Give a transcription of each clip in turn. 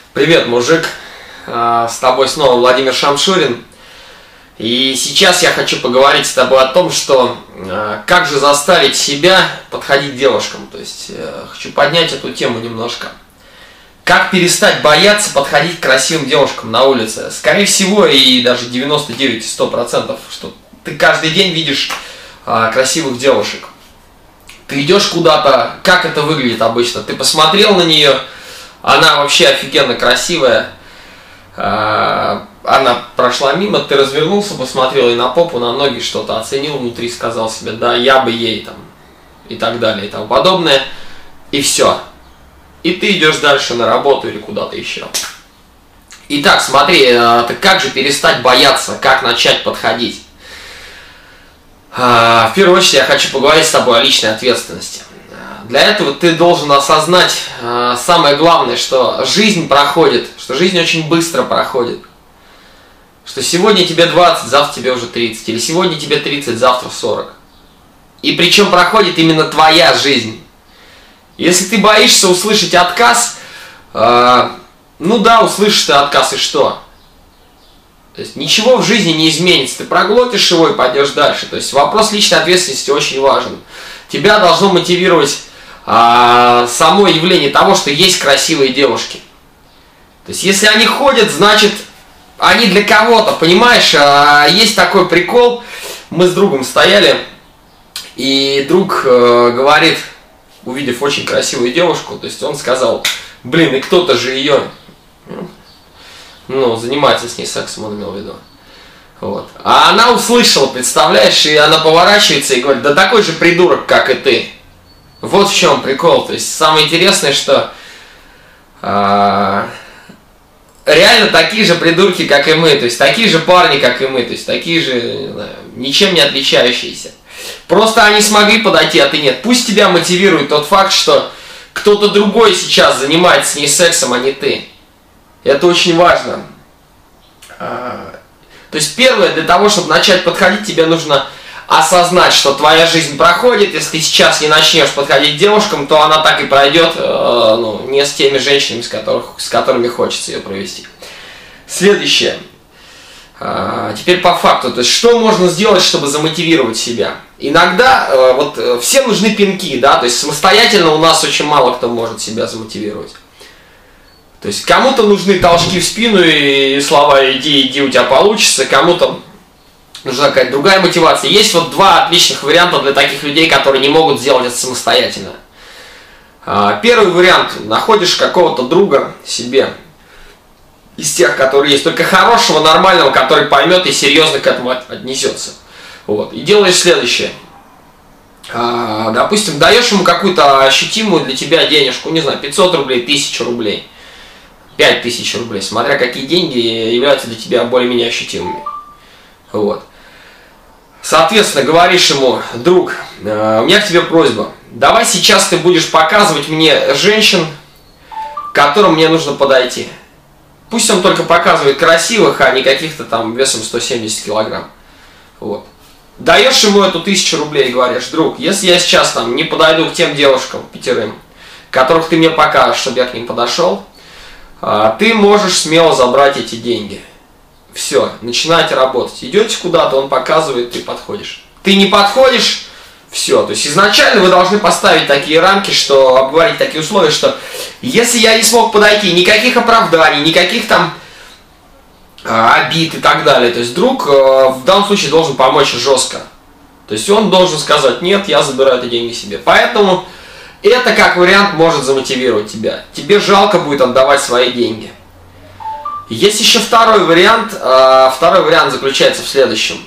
Привет, мужик! С тобой снова Владимир Шамшурин. И сейчас я хочу поговорить с тобой о том, что как же заставить себя подходить к девушкам. То есть хочу поднять эту тему немножко. Как перестать бояться подходить к красивым девушкам на улице. Скорее всего, и даже 99-100%, что ты каждый день видишь красивых девушек. Ты идешь куда-то, как это выглядит обычно? Ты посмотрел на нее, она вообще офигенно красивая. Она прошла мимо, ты развернулся, посмотрел ей на попу, на ноги, что-то оценил внутри, сказал себе, да, я бы ей там, и так далее, и тому подобное, и все. И ты идешь дальше на работу или куда-то еще. Итак, смотри, как же перестать бояться, как начать подходить? В первую очередь я хочу поговорить с тобой о личной ответственности. Для этого ты должен осознать самое главное, что жизнь проходит, что жизнь очень быстро проходит. Что сегодня тебе 20, завтра тебе уже 30, или сегодня тебе 30, завтра 40. И причем проходит именно твоя жизнь. Если ты боишься услышать отказ, ну да, услышишь ты отказ, и что? То есть ничего в жизни не изменится, ты проглотишь его и пойдешь дальше. То есть вопрос личной ответственности очень важен. Тебя должно мотивировать само явление того, что есть красивые девушки. То есть если они ходят, значит они для кого-то, понимаешь? Есть такой прикол, мы с другом стояли, и друг говорит, увидев очень красивую девушку, то есть он сказал, блин, и кто-то же ее, ну, занимается с ней сексом, он имел в виду. Вот. А она услышала, представляешь, и она поворачивается и говорит, да такой же придурок, как и ты. Вот в чем прикол. То есть самое интересное, что реально такие же придурки, как и мы, то есть такие же парни, как и мы, то есть такие же, не знаю, ничем не отличающиеся. Просто они смогли подойти, а ты нет. Пусть тебя мотивирует тот факт, что кто-то другой сейчас занимается с ней сексом, а не ты. Это очень важно. То есть первое, для того, чтобы начать подходить, тебе нужно осознать, что твоя жизнь проходит. Если ты сейчас не начнешь подходить к девушкам, то она так и пройдет, ну, не с теми женщинами, с которыми хочется ее провести. Следующее. Теперь по факту. То есть что можно сделать, чтобы замотивировать себя? Иногда вот всем нужны пинки, да, то есть самостоятельно у нас очень мало кто может себя замотивировать. То есть кому-то нужны толчки в спину и слова «иди, у тебя получится», кому-то нужна какая-то другая мотивация. Есть вот два отличных варианта для таких людей, которые не могут сделать это самостоятельно. Первый вариант. Находишь какого-то друга себе, из тех, которые есть, только хорошего, нормального, который поймет и серьезно к этому отнесется. Вот. И делаешь следующее. Допустим, даешь ему какую-то ощутимую для тебя денежку, не знаю, 500 рублей, 1000 рублей, 5000 рублей, смотря какие деньги являются для тебя более-менее ощутимыми. Вот. Соответственно, говоришь ему, друг, у меня к тебе просьба, давай сейчас ты будешь показывать мне женщин, к которым мне нужно подойти. Пусть он только показывает красивых, а не каких-то там весом 170 килограмм. Вот. Даешь ему эту 1000 рублей и говоришь, друг, если я сейчас там не подойду к тем девушкам, 5, которых ты мне покажешь, чтобы я к ним подошел, ты можешь смело забрать эти деньги. Все, начинайте работать. Идете куда-то, он показывает, ты подходишь. Ты не подходишь, все. То есть изначально вы должны поставить такие рамки, что обговорить такие условия, что если я не смог подойти, никаких оправданий, никаких там обид и так далее. То есть друг в данном случае должен помочь жестко. То есть он должен сказать, нет, я забираю эти деньги себе. Поэтому это как вариант может замотивировать тебя. Тебе жалко будет отдавать свои деньги. Есть еще второй вариант. Второй вариант заключается в следующем.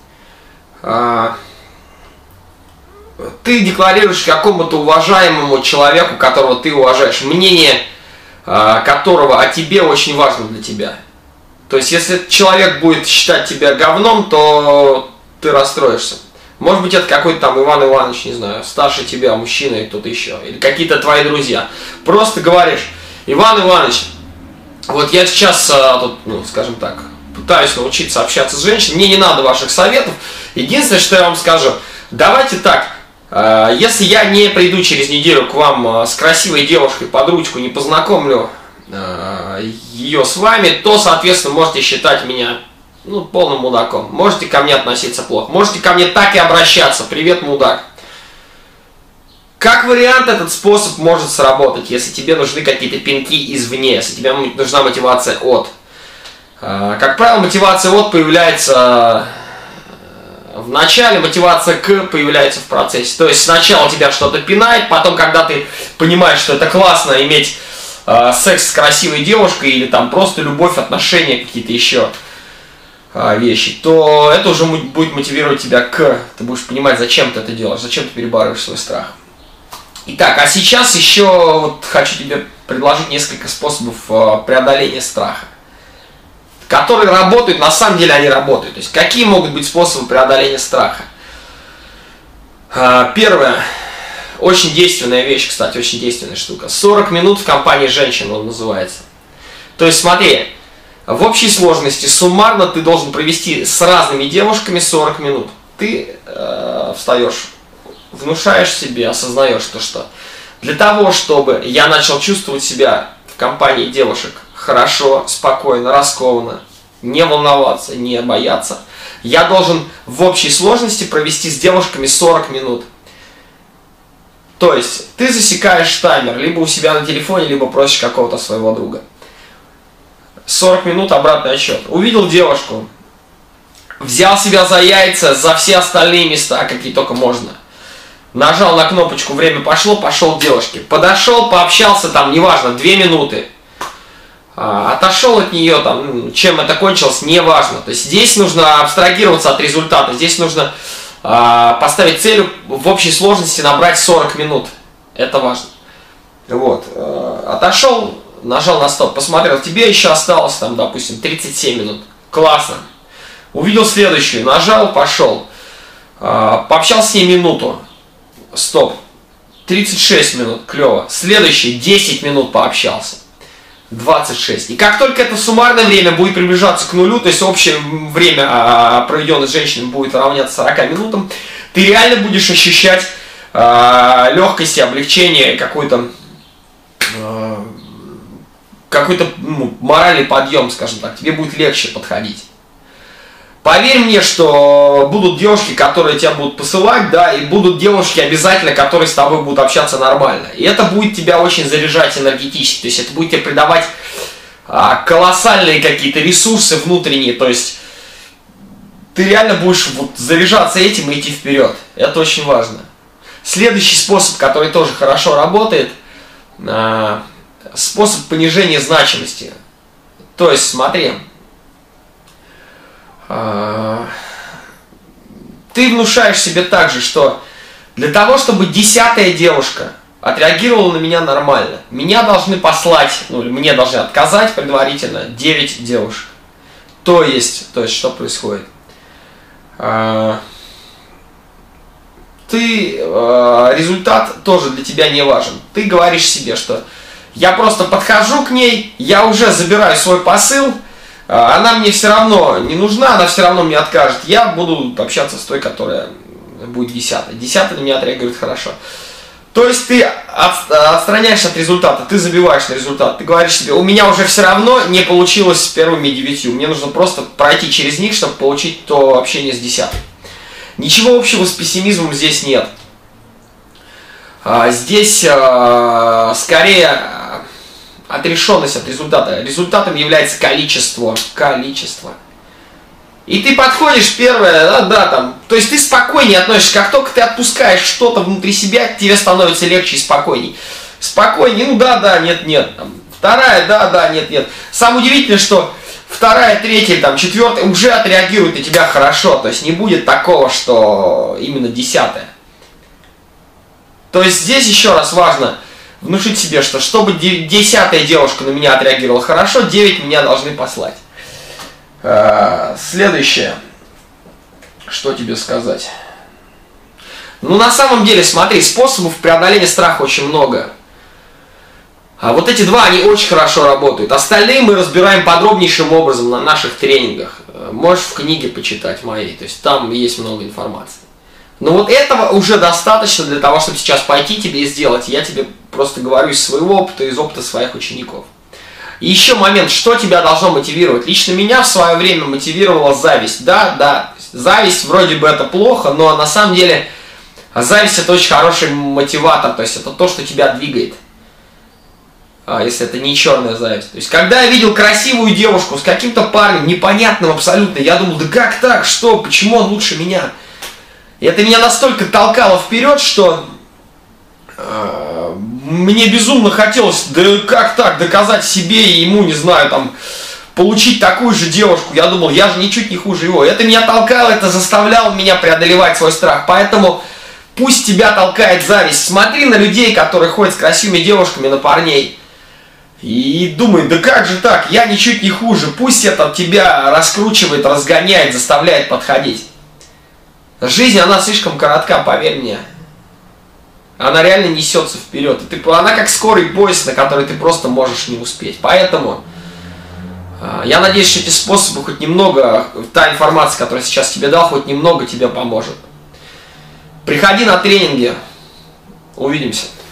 Ты декларируешь какому-то уважаемому человеку, которого ты уважаешь, мнение которого о тебе очень важно для тебя. То есть, если человек будет считать тебя говном, то ты расстроишься. Может быть, это какой-то там Иван Иванович, не знаю, старше тебя, мужчина или кто-то еще, или какие-то твои друзья. Просто говоришь, Иван Иванович, вот я сейчас, тут, ну, скажем так, пытаюсь научиться общаться с женщиной, мне не надо ваших советов. Единственное, что я вам скажу, давайте так, если я не приду через неделю к вам с красивой девушкой под ручку, не познакомлю ее с вами, то, соответственно, можете считать меня, ну, полным мудаком. Можете ко мне относиться плохо. Можете ко мне так и обращаться. Привет, мудак. Как вариант, этот способ может сработать, если тебе нужны какие-то пинки извне, если тебе нужна мотивация от. Как правило, мотивация от появляется в начале, мотивация к появляется в процессе. То есть сначала тебя что-то пинает, потом, когда ты понимаешь, что это классно иметь секс с красивой девушкой или там просто любовь, отношения, какие-то еще вещи, то это уже будет мотивировать тебя к. Ты будешь понимать, зачем ты это делаешь, зачем ты перебарываешь свой страх. Итак, а сейчас еще вот хочу тебе предложить несколько способов преодоления страха, которые работают, на самом деле они работают. То есть, какие могут быть способы преодоления страха? Первое, очень действенная вещь, кстати, очень действенная штука. 40 минут в компании женщин он называется. То есть, смотри, в общей сложности суммарно ты должен провести с разными девушками 40 минут. Ты встаешь, внушаешь себе, осознаешь то, что для того, чтобы я начал чувствовать себя в компании девушек хорошо, спокойно, раскованно, не волноваться, не бояться, я должен в общей сложности провести с девушками 40 минут. То есть ты засекаешь таймер либо у себя на телефоне, либо просишь какого-то своего друга. 40 минут обратный отсчет. Увидел девушку, взял себя за яйца, за все остальные места, какие только можно. Нажал на кнопочку, время пошло, пошел к девушке. Подошел, пообщался там, неважно, 2 минуты. Отошел от нее, там, чем это кончилось, неважно. То есть здесь нужно абстрагироваться от результата. Здесь нужно поставить целью в общей сложности набрать 40 минут. Это важно. Вот. Отошел, нажал на стоп, посмотрел, тебе еще осталось, там, допустим, 37 минут. Классно. Увидел следующую, нажал, пошел. Пообщался с ней минуту. Стоп. 36 минут, клево. Следующий, 10 минут пообщался. 26. И как только это суммарное время будет приближаться к нулю, то есть общее время, проведенное с женщиной, будет равняться 40 минутам, ты реально будешь ощущать легкость и облегчение, какой-то моральный подъем, скажем так. Тебе будет легче подходить. Поверь мне, что будут девушки, которые тебя будут посылать, да, и будут девушки обязательно, которые с тобой будут общаться нормально. И это будет тебя очень заряжать энергетически, то есть это будет тебе придавать колоссальные какие-то ресурсы внутренние, то есть ты реально будешь вот заряжаться этим и идти вперед. Это очень важно. Следующий способ, который тоже хорошо работает, способ понижения значимости. То есть, смотри, ты внушаешь себе также, что для того, чтобы 10-я девушка отреагировала на меня нормально, меня должны послать, ну, или мне должны отказать предварительно 9 девушек. То есть что происходит? Результат тоже для тебя не важен. Ты говоришь себе, что я просто подхожу к ней, я уже забираю свой посыл, она мне все равно не нужна, она все равно мне откажет. Я буду общаться с той, которая будет 10-й. 10-й на меня отреагирует хорошо. То есть ты отстраняешься от результата, ты забиваешь на результат. Ты говоришь себе, у меня уже все равно не получилось с первыми 9. Мне нужно просто пройти через них, чтобы получить то общение с 10-й. Ничего общего с пессимизмом здесь нет. Здесь скорее отрешенность от результата. Результатом является количество. И ты подходишь первое, да, там, то есть ты спокойнее относишься. Как только ты отпускаешь что-то внутри себя, тебе становится легче и спокойней. Спокойнее, ну да, нет. Там, вторая, да, нет. Самое удивительное, что вторая, третья, там, четвертая уже отреагируют на тебя хорошо. То есть не будет такого, что именно 10-я. То есть здесь еще раз важно внушить себе, что чтобы 10-я девушка на меня отреагировала хорошо, 9 меня должны послать. Следующее. Что тебе сказать? Ну, на самом деле, смотри, способов преодоления страха очень много. А вот эти два, они очень хорошо работают. Остальные мы разбираем подробнейшим образом на наших тренингах. Можешь в книге почитать моей, то есть там есть много информации. Но вот этого уже достаточно для того, чтобы сейчас пойти тебе и сделать. Я тебе просто говорю из своего опыта, из опыта своих учеников. И еще момент, что тебя должно мотивировать? Лично меня в свое время мотивировала зависть. Да, зависть вроде бы это плохо, но на самом деле зависть это очень хороший мотиватор, то есть это то, что тебя двигает. Если это не черная зависть. То есть, когда я видел красивую девушку с каким-то парнем, непонятным абсолютно, я думал, да как так, что, почему он лучше меня? И это меня настолько толкало вперед, что мне безумно хотелось, да как так, доказать себе и ему, не знаю, там, получить такую же девушку. Я думал, я же ничуть не хуже его. Это меня толкало, это заставляло меня преодолевать свой страх. Поэтому пусть тебя толкает зависть. Смотри на людей, которые ходят с красивыми девушками, на парней. И думай, да как же так, я ничуть не хуже. Пусть это тебя раскручивает, разгоняет, заставляет подходить. Жизнь, она слишком коротка, поверь мне. Она реально несется вперед. Она как скорый поезд, на который ты просто можешь не успеть. Поэтому я надеюсь, что эти способы хоть немного, та информация, которую я сейчас тебе дал, хоть немного тебе поможет. Приходи на тренинги. Увидимся.